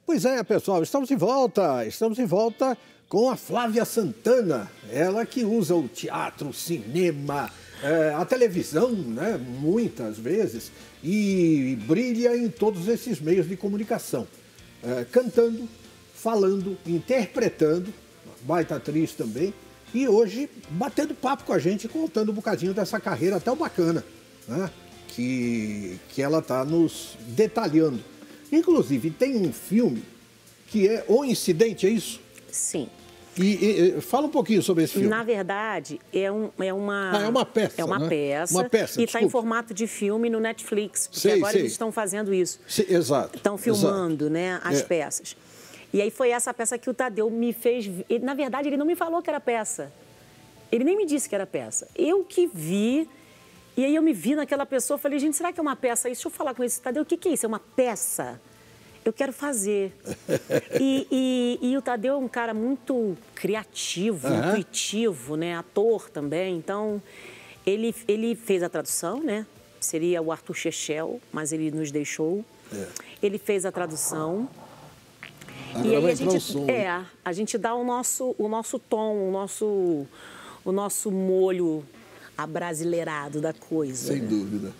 Pois é, pessoal, estamos de volta com a Flávia Santana, ela que usa o teatro, o cinema, a televisão, né, muitas vezes, e brilha em todos esses meios de comunicação, cantando, falando, interpretando, baita atriz também, e hoje batendo papo com a gente, contando um bocadinho dessa carreira tão bacana, né, que ela está nos detalhando. Inclusive, tem um filme que é O Incidente, é isso? Sim. E fala um pouquinho sobre esse filme. Na verdade, é uma peça, é uma né? peça. Uma peça, e está em formato de filme no Netflix, porque sei. eles estão fazendo isso. Exato. Estão filmando, né, as peças. E aí foi essa peça que o Tadeu me fez... Na verdade, ele não me falou que era peça. Ele nem me disse que era peça. Eu que vi... E aí eu me vi naquela pessoa, falei, gente, será que é uma peça isso? Deixa eu falar com esse Tadeu, o que é isso? É uma peça? Eu quero fazer. E o Tadeu é um cara muito criativo, intuitivo, né? Ator também. Então, ele fez a tradução, né? Seria o Arthur Chechel, mas ele nos deixou. Ele fez a tradução. Agora e aí vai entrar o som, a gente dá o nosso tom, o nosso molho abrasileirado da coisa. Sem dúvida.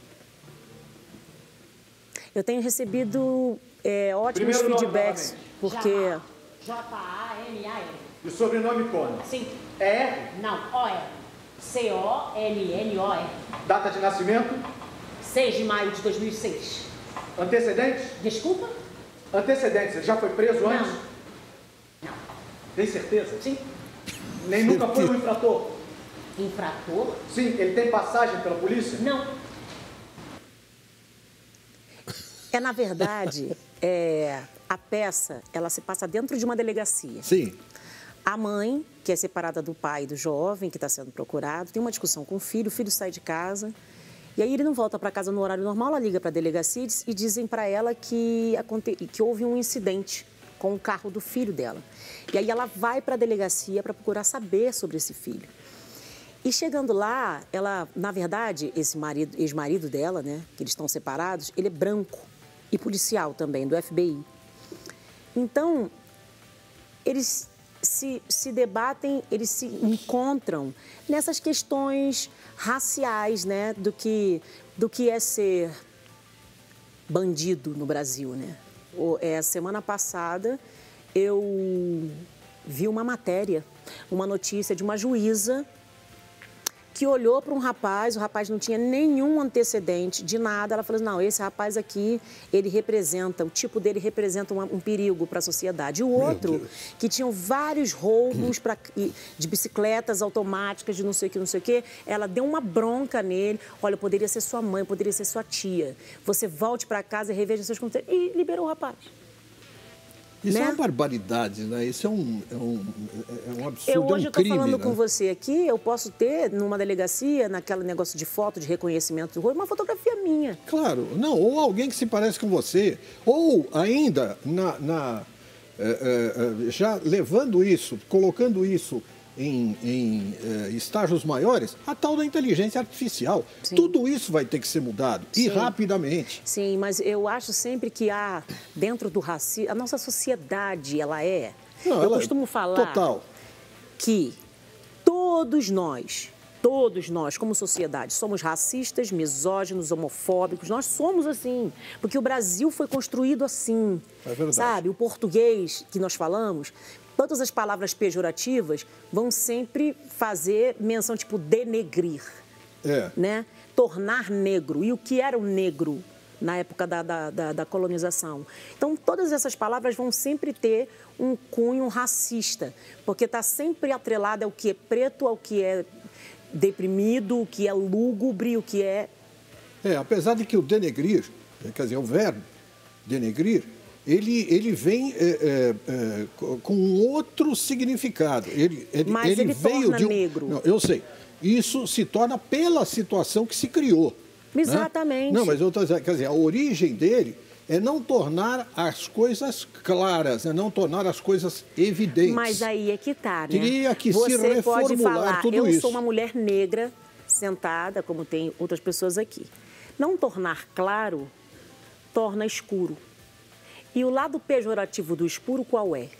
Eu tenho recebido ótimos feedbacks, porque... J-A-M-A-N. E o sobrenome como? Sim. É? Não, O-R. C-O-N-N-O-R. Data de nascimento? 6 de maio de 2006. Antecedentes? Desculpa? Antecedentes. Ele já foi preso antes? Não. Tem certeza? Sim. Nem nunca foi um infrator? Infrator? Sim. Ele tem passagem pela polícia? Não. Na verdade, a peça, ela se passa dentro de uma delegacia. Sim. A mãe, que é separada do pai do jovem, que está sendo procurado, tem uma discussão com o filho sai de casa, e aí ele não volta para casa no horário normal, ela liga para a delegacia e dizem para ela que houve um incidente com o carro do filho dela. E aí ela vai para a delegacia para procurar saber sobre esse filho. E chegando lá, na verdade, esse ex-marido dela, né, que eles estão separados, ele é branco e policial também, do FBI. Então, eles se debatem, eles se encontram nessas questões raciais, né, do que é ser bandido no Brasil, né? Semana passada, eu vi uma matéria, uma notícia de uma juíza que olhou para um rapaz, o rapaz não tinha nenhum antecedente de nada. Ela falou assim, não, esse rapaz aqui, o tipo dele representa um perigo para a sociedade. E o outro, que tinham vários roubos de bicicletas automáticas, de não sei o que, ela deu uma bronca nele. Olha, poderia ser sua mãe, poderia ser sua tia. Você volte para casa e reveja seus conteúdos. E liberou o rapaz. Isso né? é uma barbaridade, né? Isso é um absurdo, Hoje eu estou falando né? com você aqui, eu posso ter numa delegacia, naquele negócio de foto, de reconhecimento do rosto, uma fotografia minha. Claro, não, ou alguém que se parece com você, ou ainda já levando isso, colocando isso em estágios maiores, a tal da inteligência artificial. Sim. Tudo isso vai ter que ser mudado, e rapidamente. Sim, mas eu acho sempre que há, dentro do racismo, a nossa sociedade, eu costumo falar que todos nós, como sociedade, somos racistas, misóginos, homofóbicos, nós somos assim, porque o Brasil foi construído assim, sabe? O português que nós falamos, todas as palavras pejorativas vão sempre fazer menção, tipo, denegrir, né? Tornar negro. E o que era o negro na época da colonização? Então, todas essas palavras vão sempre ter um cunho racista, porque está sempre atrelado ao que é preto, ao que é deprimido, o que é lúgubre, o que é... Apesar de que o denegrir, quer dizer, o verbo denegrir, ele vem com outro significado. Mas ele veio torna negro. Não, eu sei. Isso se torna pela situação que se criou. Exatamente. Né? Não, mas eu estou dizendo, quer dizer, a origem dele é não tornar as coisas claras, é não tornar as coisas evidentes. Mas aí é que está, né? Teria que se Você reformular pode falar, tudo eu isso. sou uma mulher negra sentada, como tem outras pessoas aqui. Não tornar claro, torna escuro. E o lado pejorativo do escuro qual é?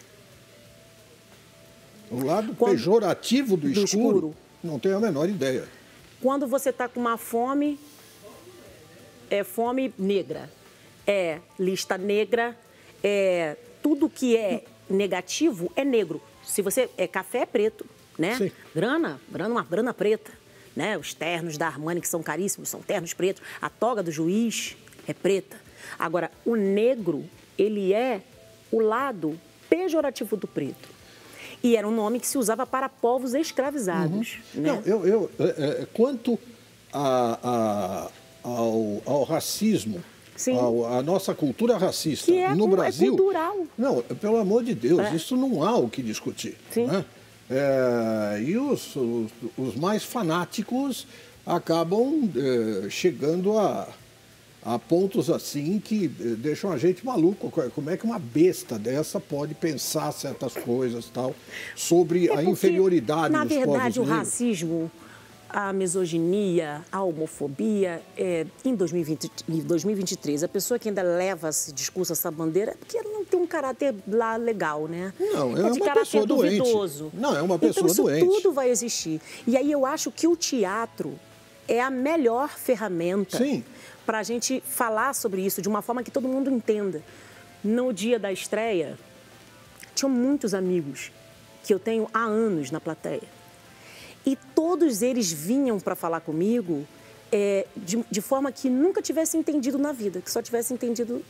O lado pejorativo do escuro, não tenho a menor ideia. Quando você está com uma fome, é fome negra, é lista negra, é tudo que é negativo é negro. Se você é café é preto, né? Sim. Uma grana preta, né? Os ternos da Armani que são caríssimos são ternos pretos. A toga do juiz é preta. Agora, o negro, ele é o lado pejorativo do preto. E era um nome que se usava para povos escravizados. Né? Não, quanto ao racismo, a nossa cultura racista que é, no Brasil... É cultural. Não, pelo amor de Deus, isso não há o que discutir. Sim. Né? E os mais fanáticos acabam chegando a pontos assim que deixam a gente maluco. Como é que uma besta dessa pode pensar certas coisas tal sobre a inferioridade dos povos negros? Na verdade, o racismo, a misoginia, a homofobia, em 2023, a pessoa que ainda leva esse discurso, essa bandeira, é porque ela não tem um caráter lá legal, né? Não, é de uma caráter pessoa duvidoso. Doente. Não, é uma pessoa então, doente. Isso tudo vai existir. E aí eu acho que o teatro é a melhor ferramenta para a gente falar sobre isso de uma forma que todo mundo entenda. No dia da estreia, tinham muitos amigos que eu tenho há anos na plateia. E todos eles vinham para falar comigo de forma que nunca tivesse entendido na vida, que só tivesse entendido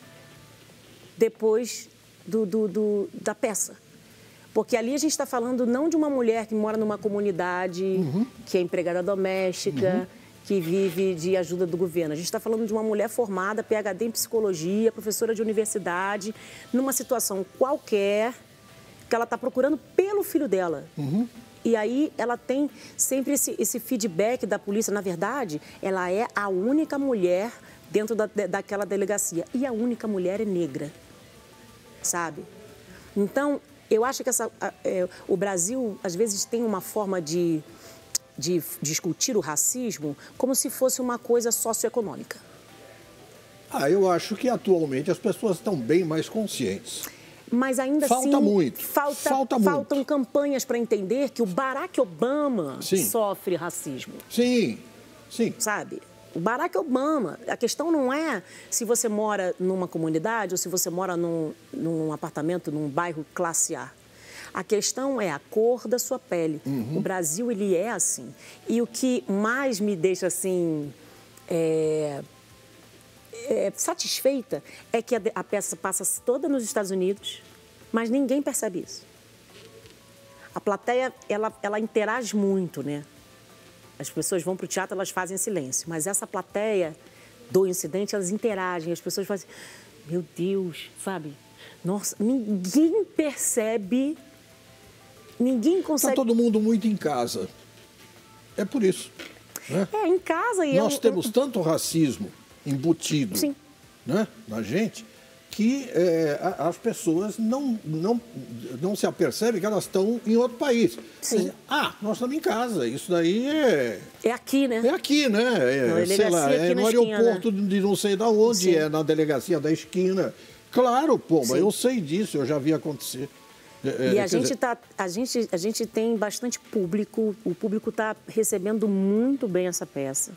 depois da peça. Porque ali a gente está falando não de uma mulher que mora numa comunidade, que é empregada doméstica, que vive de ajuda do governo. A gente está falando de uma mulher formada, PhD em psicologia, professora de universidade, numa situação qualquer, que ela está procurando pelo filho dela. E aí ela tem sempre esse feedback da polícia. Na verdade, ela é a única mulher dentro daquela delegacia. E a única mulher é negra, sabe? Então, eu acho que o Brasil, às vezes, tem uma forma de discutir o racismo como se fosse uma coisa socioeconômica. Eu acho que atualmente as pessoas estão bem mais conscientes. Mas ainda falta assim, muito. Faltam campanhas para entender que o Barack Obama sofre racismo. Sim. Sabe? O Barack Obama, a questão não é se você mora numa comunidade ou se você mora num apartamento, num bairro classe A. A questão é a cor da sua pele. O Brasil, ele é assim. E o que mais me deixa assim satisfeita é que a peça passa toda nos Estados Unidos, mas ninguém percebe isso. A plateia, ela interage muito, né? As pessoas vão para o teatro, elas fazem silêncio. Mas essa plateia do incidente, elas interagem. As pessoas fazem, meu Deus, sabe? Nossa, ninguém percebe, ninguém consegue... Está todo mundo muito em casa. É por isso. Né? Em casa... Nós temos tanto racismo embutido, né, na gente, que as pessoas não se apercebem que elas estão em outro país. Sim. Nós estamos em casa, isso daí é aqui, né? É aqui, né? Sei lá, no aeroporto de não sei de onde, na delegacia da esquina. Claro, mas eu sei disso, eu já vi acontecer. E a gente tem bastante público, o público está recebendo muito bem essa peça.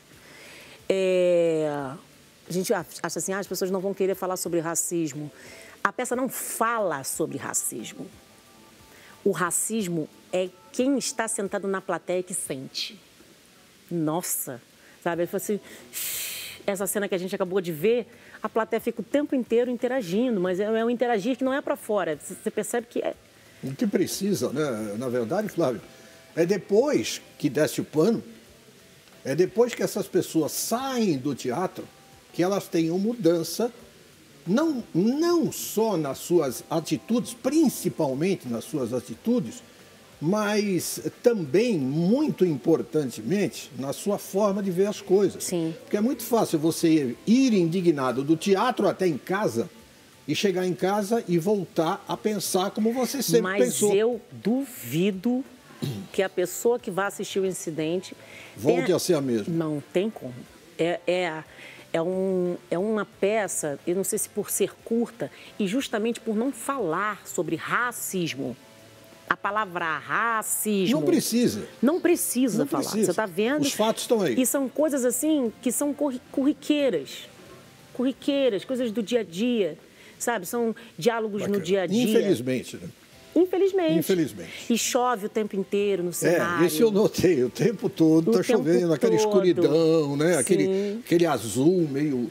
A gente acha assim, as pessoas não vão querer falar sobre racismo. A peça não fala sobre racismo. O racismo é quem está sentado na plateia que sente. Nossa, sabe? Assim, essa cena que a gente acabou de ver, a plateia fica o tempo inteiro interagindo, mas é um interagir que não é para fora. Você percebe que é... O que precisa, né? Na verdade, Flávio, é depois que desce o pano, é depois que essas pessoas saem do teatro, que elas tenham mudança, não só nas suas atitudes, principalmente nas suas atitudes, mas também, muito importantemente, na sua forma de ver as coisas. Sim. Porque é muito fácil você ir indignado do teatro até em casa e chegar em casa e voltar a pensar como você sempre pensou. Mas eu duvido que a pessoa que vai assistir o incidente... volte a ser a mesma. Não tem como. é uma peça, eu não sei se por ser curta, e justamente por não falar sobre racismo. A palavra racismo... Não precisa. Não precisa Não falar. precisa. Você está vendo? Os fatos estão aí. E são coisas assim que são corriqueiras. Corriqueiras, coisas do dia a dia, sabe? São diálogos no dia a dia. Infelizmente, né? Infelizmente. Infelizmente. E chove o tempo inteiro no cenário. Isso eu notei, o tempo todo está chovendo, aquela escuridão, né? Aquele azul meio...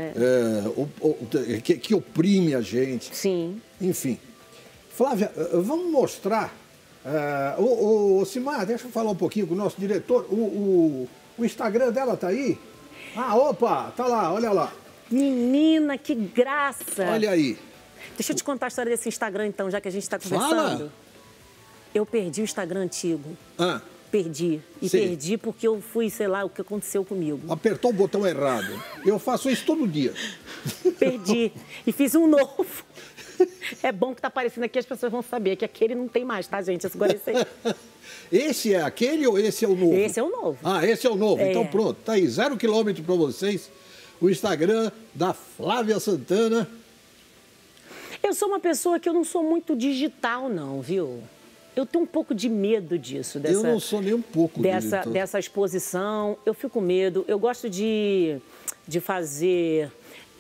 que oprime a gente. Sim. Enfim. Flávia, vamos mostrar... Ô, Simar, deixa eu falar um pouquinho com o nosso diretor. O Instagram dela tá aí? Ah, opa, tá lá, olha lá. Menina, que graça! Olha aí. Deixa eu te contar a história desse Instagram, então, já que a gente está conversando. Fala. Eu perdi o Instagram antigo. Ah, Perdi. E sim. perdi porque eu fui, sei lá, o que aconteceu comigo. apertou o botão errado. Eu faço isso todo dia. Perdi. E fiz um novo. É bom que tá aparecendo aqui, as pessoas vão saber que aquele não tem mais, tá, gente? Agora esse aí. Esse é aquele ou esse é o novo? Esse é o novo. Ah, esse é o novo. É. Então pronto, tá aí, 0 quilômetro para vocês. O Instagram da Flávia Santana. Eu sou uma pessoa que eu não sou muito digital, não, viu? Eu tenho um pouco de medo disso. Eu não sou nem um pouco digital. Dessa exposição. Eu fico com medo. Eu gosto de fazer...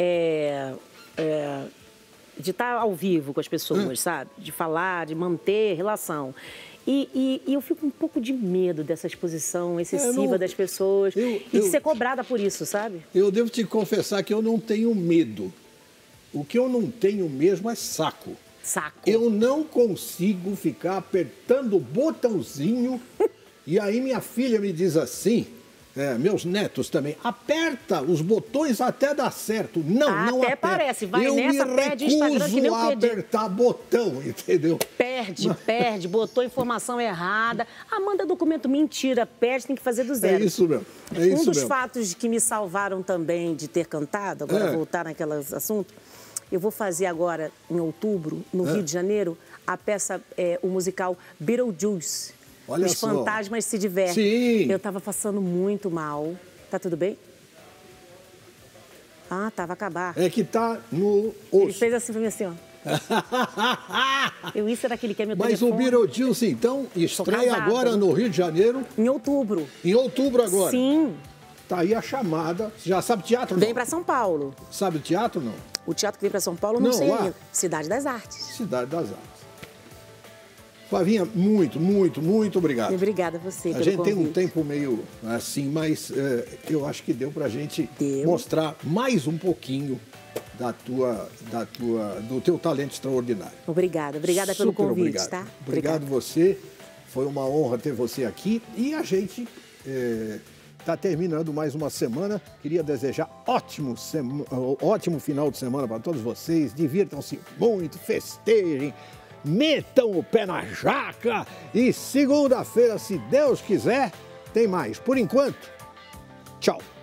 de estar ao vivo com as pessoas, sabe? De falar, de manter relação. E eu fico um pouco de medo dessa exposição excessiva das pessoas e de ser cobrada por isso, sabe? Eu devo te confessar que eu não tenho medo. O que eu não tenho mesmo é saco. Saco. Eu não consigo ficar apertando o botãozinho. E aí minha filha me diz assim, meus netos também, aperta os botões até dar certo. Não Até aperta. parece, vai eu nessa, me perde o Instagram que nem eu recuso a perdi. apertar botão, entendeu? Perde, botou informação errada. Manda documento, mentira, perde, tem que fazer do zero. É isso mesmo, é isso Um dos mesmo. fatos que me salvaram também de ter cantado, agora voltar naquele assunto, eu vou fazer agora, em outubro, no Rio de Janeiro, a peça, o musical Beetlejuice. Olha Os só. fantasmas se divertem. Sim. Eu estava passando muito mal. Tá tudo bem? Ah, tá, vai acabar. É que tá no Ele osso. fez assim pra mim, assim, ó. Isso era que ele quer meu Mas telefone. o Beetlejuice, então, estreia casada, agora né? no Rio de Janeiro, Em outubro. em outubro agora. Sim. Tá aí a chamada. Já sabe teatro, não? Vem pra São Paulo. Sabe teatro, não? O teatro que vem pra São Paulo, não Não, sei lá. ainda. Cidade das Artes. Cidade das Artes. Flavinha, muito, muito, muito obrigado. Obrigada a você A pelo gente tem um convite. tempo meio assim, mas eu acho que deu pra gente Deu. mostrar mais um pouquinho do teu talento extraordinário. Obrigada pelo Super convite, obrigado. tá? Obrigado você. Foi uma honra ter você aqui. E a gente está terminando mais uma semana. Queria desejar ótimo final de semana para todos vocês. Divirtam-se muito, festejem, metam o pé na jaca. E segunda-feira, se Deus quiser, tem mais. Por enquanto, tchau.